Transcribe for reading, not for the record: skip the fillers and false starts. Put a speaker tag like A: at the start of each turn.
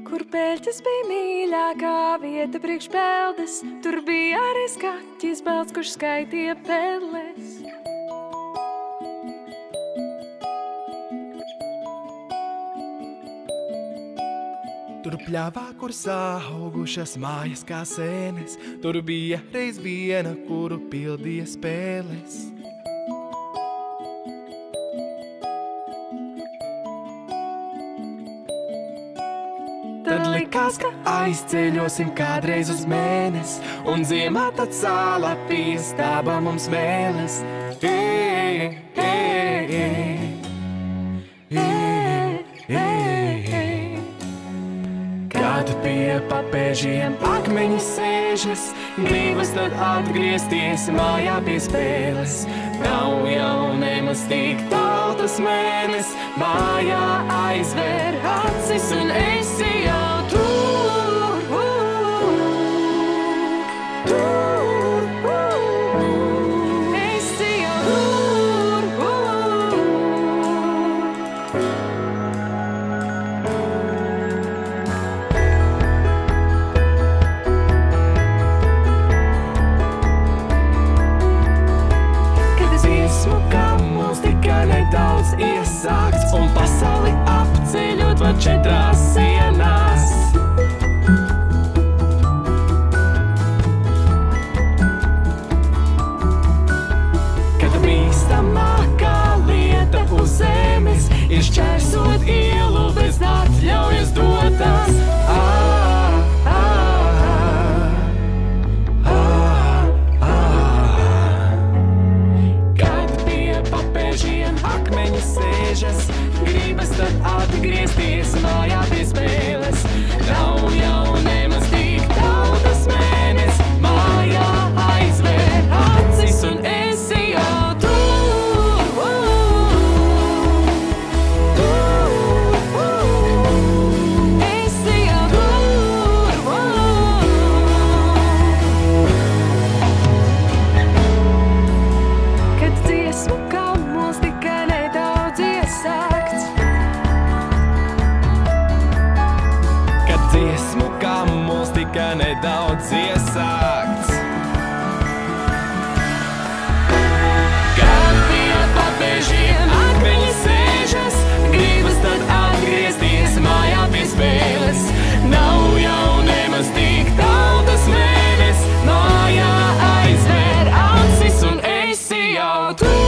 A: kur pēļķis bija mīļākā vieta priekš peldes. Tur bija arī skaķis balts, kurš skaitīja pelles.
B: Tur pļāvā, kur sāaugušas mājas kā sēnes, tur bija reiz viena, kuru pildīja spēles. Tad likās, ka aizceļosim kādreiz uz mēnesi, un ziemā tad sāla piestāba mums mēles. Kad pie papēžiem akmeņi sēžas, gribas tad atgriezties mājā pie spēles. Nav jau nemaz tik tautas mēnes, mājā aizver acis un esi jau tur, esi jau tur. Nedaudz iesākts un pasauli apceļot var 4 sienās. Kad bīstamākā lieta uz zemes ir šķērsot ielu bez atļaujas dotas. Akmeņi sēžas, gribas tad atgriezties mājā pie spēles. Nav jau nemaz tik tautas mēnes, mājā aizver acis un esi jau tur, esi jau tur. Kad dziesmu kalnos tikai nedaudz iesākts, kad dziesmu kalnos tikai nedaudz iesākts, kad pie papēžiem akmeņi sēžas, gribas tad atgriezties mājā pie spēles. Nav jau nemaz tik tautas mēnes, mājā aizver acis un esi jau tur.